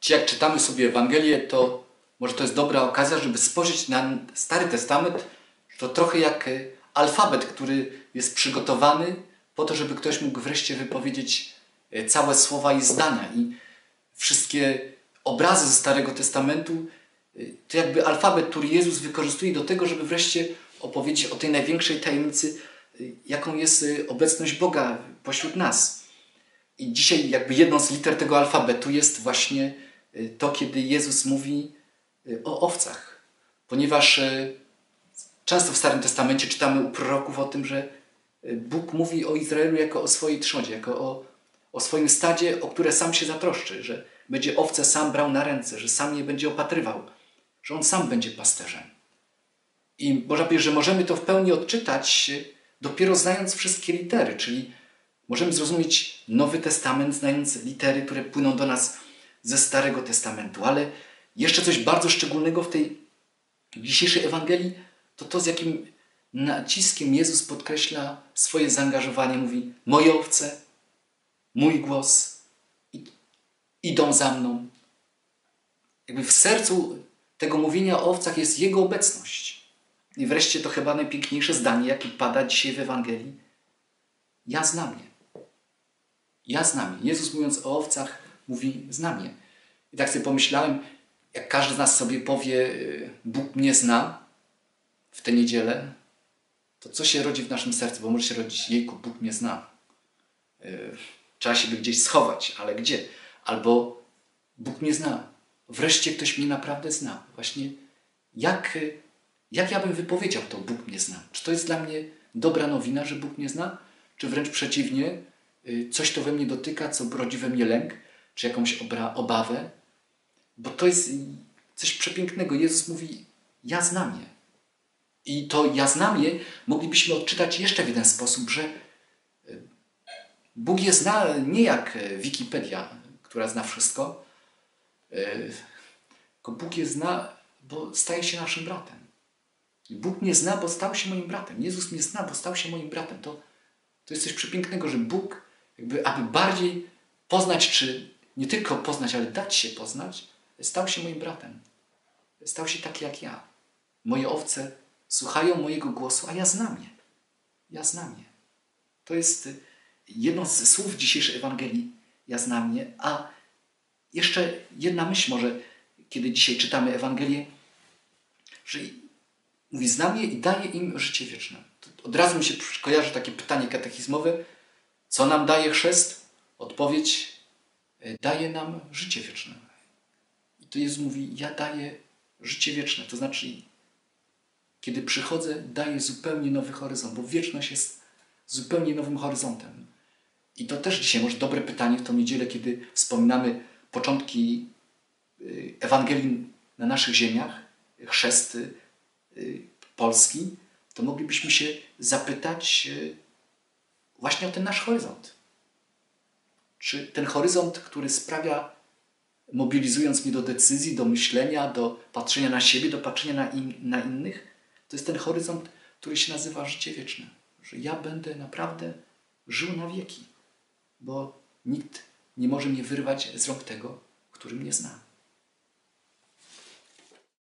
Dzisiaj jak czytamy sobie Ewangelię, to może to jest dobra okazja, żeby spojrzeć na Stary Testament, to trochę jak alfabet, który jest przygotowany po to, żeby ktoś mógł wreszcie wypowiedzieć całe słowa i zdania. I wszystkie obrazy ze Starego Testamentu to jakby alfabet, który Jezus wykorzystuje do tego, żeby wreszcie opowiedzieć o tej największej tajemnicy, jaką jest obecność Boga pośród nas. I dzisiaj jakby jedną z liter tego alfabetu jest właśnie to, kiedy Jezus mówi o owcach. Ponieważ często w Starym Testamencie czytamy u proroków o tym, że Bóg mówi o Izraelu jako o swojej trzodzie, jako o swoim stadzie, o które sam się zatroszczy, że będzie owce sam brał na ręce, że sam je będzie opatrywał, że On sam będzie pasterzem. I można powiedzieć, że możemy to w pełni odczytać dopiero znając wszystkie litery, czyli możemy zrozumieć Nowy Testament, znając litery, które płyną do nas ze Starego Testamentu. Ale jeszcze coś bardzo szczególnego w tej dzisiejszej Ewangelii to z jakim naciskiem Jezus podkreśla swoje zaangażowanie. Mówi: moje owce, mój głos idą za mną. Jakby w sercu tego mówienia o owcach jest Jego obecność. I wreszcie to chyba najpiękniejsze zdanie, jakie pada dzisiaj w Ewangelii. Ja znam je. Ja znam je. Jezus, mówiąc o owcach, mówi: znam je. I tak sobie pomyślałem, jak każdy z nas sobie powie: Bóg mnie zna w tę niedzielę, to co się rodzi w naszym sercu? Bo może się rodzić: jejku, Bóg mnie zna. Trzeba się by gdzieś schować, ale gdzie? Albo Bóg mnie zna. Wreszcie ktoś mnie naprawdę zna. Właśnie jak ja bym wypowiedział to: Bóg mnie zna? Czy to jest dla mnie dobra nowina, że Bóg mnie zna? Czy wręcz przeciwnie, coś to we mnie dotyka, co rodzi we mnie lęk, czy jakąś obawę? Bo to jest coś przepięknego. Jezus mówi: ja znam je. I to ja znam je moglibyśmy odczytać jeszcze w jeden sposób, że Bóg je zna nie jak Wikipedia, która zna wszystko, tylko Bóg je zna, bo staje się naszym bratem. Bóg mnie zna, bo stał się moim bratem. Jezus mnie zna, bo stał się moim bratem. To jest coś przepięknego, że Bóg, jakby aby bardziej poznać, czy nie tylko poznać, ale dać się poznać, stał się moim bratem. Stał się taki jak ja. Moje owce słuchają mojego głosu, a ja znam je. Ja znam je. To jest jedno z słów dzisiejszej Ewangelii. Ja znam je. A jeszcze jedna myśl może, kiedy dzisiaj czytamy Ewangelię, że mówi: znam je i daje im życie wieczne. To od razu mi się kojarzy takie pytanie katechizmowe: co nam daje chrzest? Odpowiedź: daje nam życie wieczne. I to Jezus mówi: ja daję życie wieczne. To znaczy, kiedy przychodzę, daję zupełnie nowy horyzont, bo wieczność jest zupełnie nowym horyzontem. I to też dzisiaj może dobre pytanie w tą niedzielę, kiedy wspominamy początki Ewangelii na naszych ziemiach, chrzest Polski, to moglibyśmy się zapytać właśnie o ten nasz horyzont. Czy ten horyzont, który sprawia, mobilizując mnie do decyzji, do myślenia, do patrzenia na siebie, do patrzenia na innych, to jest ten horyzont, który się nazywa życie wieczne. Że ja będę naprawdę żył na wieki, bo nikt nie może mnie wyrwać z rąk tego, który mnie zna.